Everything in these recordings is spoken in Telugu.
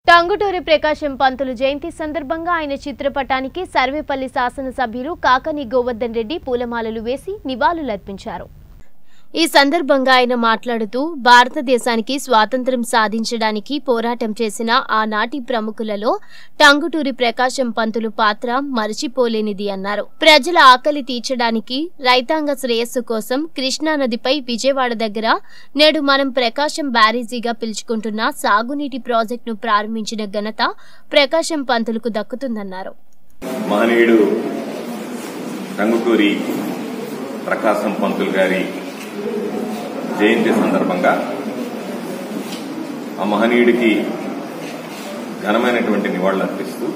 టంగుటూరి ప్రకాశం పంతులు జయంతి సందర్భంగా ఆయన చిత్రపటానికి సర్వేపల్లి శాసనసభ్యులు కాకని గోవర్ధన్ రెడ్డి పూలమాలలు వేసి నివాళులర్పించారు। ఈ సందర్భంగా ఆయన మాట్లాడుతూ భారతదేశానికి స్వాతంత్ర్యం సాధించడానికి పోరాటం చేసిన ఆనాటి ప్రముఖులలో టంగుటూరి ప్రకాశం పంతులు పాత్ర మరచిపోలేనిది అన్నారు। ప్రజల ఆకలి తీర్చడానికి రైతాంగ శ్రేయస్సు కోసం కృష్ణానదిపై విజయవాడ దగ్గర నేడు మనం ప్రకాశం బ్యారేజీగా పిలుచుకుంటున్న సాగునీటి ప్రాజెక్టును ప్రారంభించిన ఘనత ప్రకాశం పంతులకు దక్కుతుందన్నారు। మహనీయుడు టంగుటూరి ప్రకాశం పంతులు గారి జయంతి సందర్భంగా ఆ మహనీయుడికి ఘనమైనటువంటి నివాళులు అర్పిస్తూ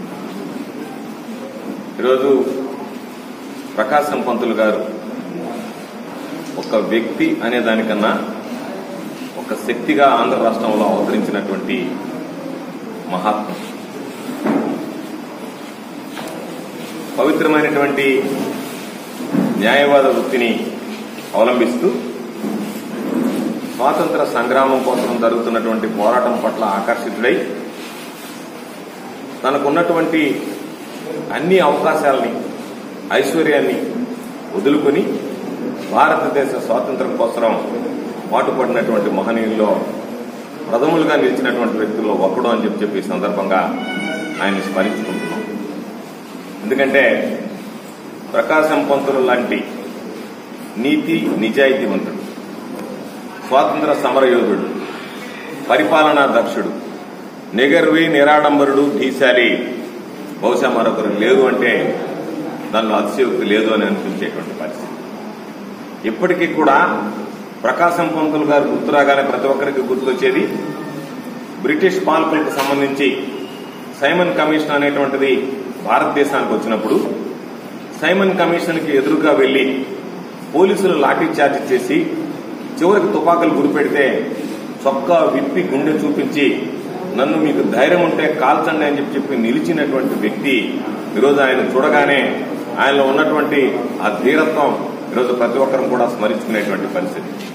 ఈరోజు ప్రకాశం పంతులు గారు ఒక వ్యక్తి అనే దానికన్నా ఒక శక్తిగా ఆంధ్ర రాష్ట్రంలో అవతరించినటువంటి మహాత్ముడు। పవిత్రమైనటువంటి న్యాయవాద వృత్తిని అవలంబిస్తూ స్వాతంత్ర సంగ్రామం కోసం జరుగుతున్నటువంటి పోరాటం పట్ల ఆకర్షితుడై తనకున్నటువంటి అన్ని అవకాశాలని ఐశ్వర్యాన్ని వదులుకొని భారతదేశ స్వాతంత్ర్యం కోసం పాటుపడినటువంటి మహనీయుల్లో ప్రథములుగా నిలిచినటువంటి వ్యక్తుల్లో ఒకడు అని చెప్పి ఈ సందర్భంగా ఆయన్ని స్మరించుకుంటున్నాం। ఎందుకంటే ప్రకాశం పంతులు లాంటి నీతి నిజాయితీవంతుడు, స్వాతంత్ర సమరయోధుడు, పరిపాలనా దక్షుడు, నిగర్వి నిరాడంబరుడు, ధీశాలి బహుశా మరొకరు లేదు అంటే దానిలో అతిశయోక్తి లేదు అని అనిపించేటువంటి పరిస్థితి। ఇప్పటికీ కూడా ప్రకాశం పంతులు గారు గుర్తురాగానే ప్రతి ఒక్కరికి గుర్తొచ్చేది బ్రిటిష్ పాలకులకు సంబంధించి సైమన్ కమిషన్ అనేటువంటిది భారతదేశానికి వచ్చినప్పుడు సైమన్ కమిషన్ కి ఎదురుగా వెళ్లి పోలీసులు లాఠీ చార్జ్ చేసి చివరికి తుపాకులు గురిపెడితే చొక్కా విప్పి గుండె చూపించి నన్ను మీకు ధైర్యం ఉంటే కాల్చండి అని చెప్పి నిలిచినటువంటి వ్యక్తి ఈరోజు ఆయన చూడగానే ఆయనలో ఉన్నటువంటి ఆ ధీరత్వం ఈరోజు ప్రతి ఒక్కరం కూడా స్మరించుకునేటువంటి పరిస్థితి।